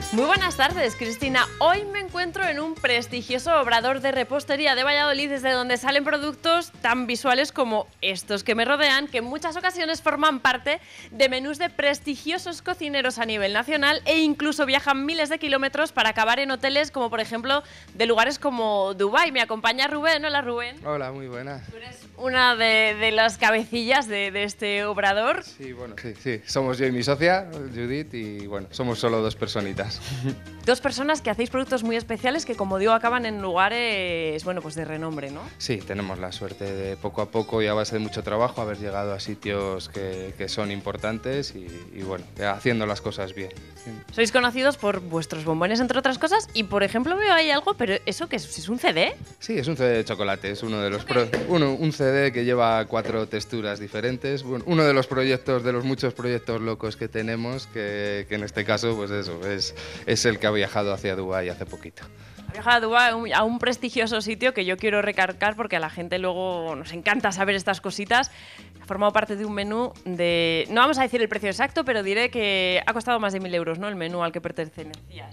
Muy buenas tardes, Cristina. Hoy me encuentro en un prestigioso obrador de repostería de Valladolid, desde donde salen productos tan visuales como estos que me rodean, que en muchas ocasiones forman parte de menús de prestigiosos cocineros a nivel nacional e incluso viajan miles de kilómetros para acabar en hoteles como, por ejemplo, de lugares como Dubái. Me acompaña Rubén. Hola, Rubén. Hola, muy buenas. Tú eres una de las cabecillas de este obrador. Sí, bueno, sí. Somos yo y mi socia, Judith, y bueno, somos solo dos personitas. Dos personas que hacéis productos muy especiales que, como digo, acaban en lugares, bueno, pues de renombre, ¿no? Sí, tenemos la suerte de poco a poco y a base de mucho trabajo haber llegado a sitios que son importantes y bueno, haciendo las cosas bien. Sois conocidos por vuestros bombones, entre otras cosas, y por ejemplo veo ahí algo, pero ¿eso qué es un CD? Sí, es un CD de chocolate, es uno de los un CD que lleva 4 texturas diferentes, bueno, uno de los proyectos, de los muchos proyectos locos que tenemos, que en este caso, pues eso, es el que ha viajado hacia Dubái hace poquito. Ha viajado a Dubái, a un prestigioso sitio que yo quiero recargar porque a la gente luego nos encanta saber estas cositas. Ha formado parte de un menú de... No vamos a decir el precio exacto, pero diré que ha costado más de 1.000 euros, ¿no? El menú al que pertenecía.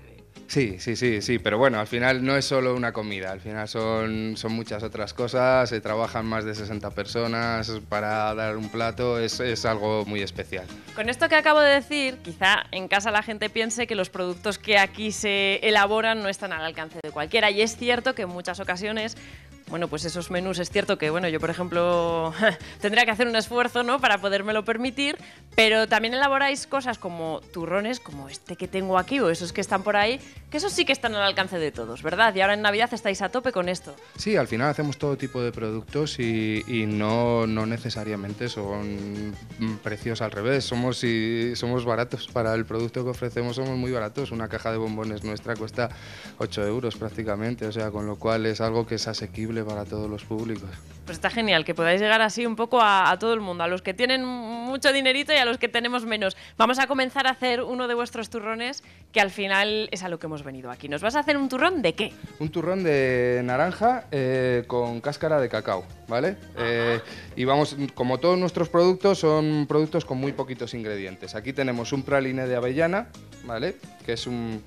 Sí, pero bueno, al final no es solo una comida, al final son muchas otras cosas, se trabajan más de 60 personas para dar un plato, es algo muy especial. Con esto que acabo de decir, quizá en casa la gente piense que los productos que aquí se elaboran no están al alcance de cualquiera, y es cierto que en muchas ocasiones, bueno, pues esos menús, es cierto que, bueno, yo por ejemplo tendría que hacer un esfuerzo, ¿no?, para podérmelo permitir, pero también elaboráis cosas como turrones, como este que tengo aquí o esos que están por ahí, que esos sí que están al alcance de todos, ¿verdad? Y ahora en Navidad estáis a tope con esto. Sí, al final hacemos todo tipo de productos y no necesariamente son precios al revés, somos baratos, para el producto que ofrecemos somos muy baratos, una caja de bombones nuestra cuesta 8 euros prácticamente, o sea, con lo cual es algo que es asequible para todos los públicos. Pues está genial que podáis llegar así un poco a todo el mundo, a los que tienen mucho dinerito y a los que tenemos menos. Vamos a comenzar a hacer uno de vuestros turrones, que al final es a lo que hemos venido aquí. ¿Nos vas a hacer un turrón de qué? Un turrón de naranja con cáscara de cacao, ¿vale? Y vamos, como todos nuestros productos, son productos con muy poquitos ingredientes. Aquí tenemos un praliné de avellana, ¿vale? Que es un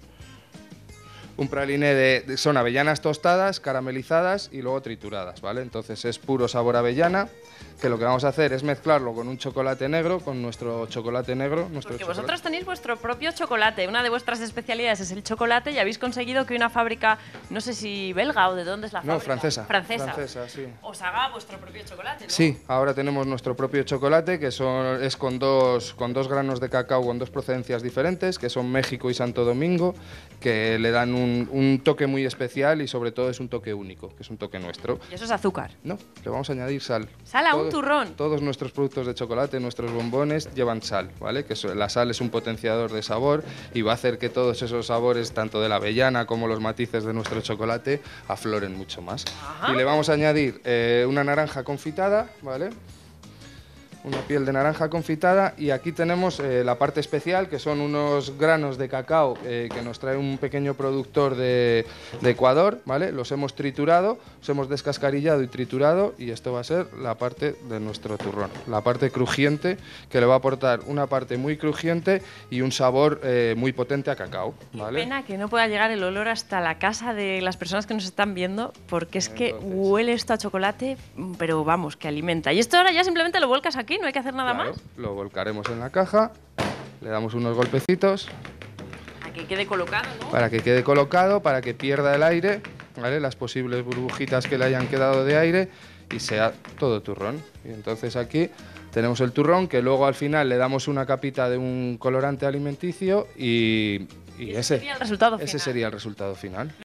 praliné son avellanas tostadas, caramelizadas y luego trituradas, ¿vale? Entonces es puro sabor avellana, que lo que vamos a hacer es mezclarlo con un chocolate negro, con nuestro chocolate negro. Porque vosotros tenéis vuestro propio chocolate, una de vuestras especialidades es el chocolate y habéis conseguido que una fábrica, no sé si belga o de dónde es la fábrica. No, francesa. Francesa, sí. Os haga vuestro propio chocolate, ¿no? Sí, ahora tenemos nuestro propio chocolate, que es con dos granos de cacao con 2 procedencias diferentes, que son México y Santo Domingo, que le dan un toque muy especial y sobre todo es un toque único, que es un toque nuestro. ¿Y eso es azúcar? No, le vamos a añadir sal. ¿Sal a un turrón? Todos nuestros productos de chocolate, nuestros bombones, llevan sal, ¿vale? Que la sal es un potenciador de sabor y va a hacer que todos esos sabores, tanto de la avellana como los matices de nuestro chocolate, afloren mucho más. Ajá. Y le vamos a añadir una naranja confitada, ¿vale? Una piel de naranja confitada, y aquí tenemos la parte especial, que son unos granos de cacao que nos trae un pequeño productor de Ecuador, ¿vale? Los hemos triturado, los hemos descascarillado y triturado, y esto va a ser la parte de nuestro turrón, la parte crujiente, que le va a aportar una parte muy crujiente y un sabor muy potente a cacao, ¿vale? Qué pena que no pueda llegar el olor hasta la casa de las personas que nos están viendo, porque es que huele esto a chocolate, pero vamos, que alimenta. Y esto ahora ya simplemente lo vuelcas aquí. ¿No hay que hacer nada más? Lo volcaremos en la caja, le damos unos golpecitos. Para que quede colocado, ¿no? Para que quede colocado, para que pierda el aire, ¿vale? Las posibles burbujitas que le hayan quedado de aire, y sea todo turrón. Y entonces aquí tenemos el turrón, que luego al final le damos una capita de un colorante alimenticio y ese sería el resultado final.